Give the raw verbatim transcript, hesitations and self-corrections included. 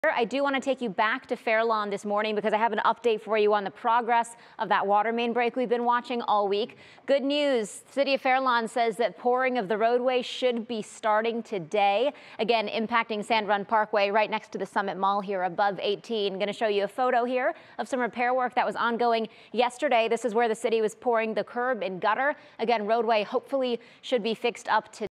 I do want to take you back to Fairlawn this morning because I have an update for you on the progress of that water main break we've been watching all week. Good news, the City of Fairlawn says that pouring of the roadway should be starting today. Again, impacting Sand Run Parkway right next to the Summit Mall here above eighteen. I'm going to show you a photo here of some repair work that was ongoing yesterday. This is where the city was pouring the curb and gutter. Again, roadway hopefully should be fixed up today.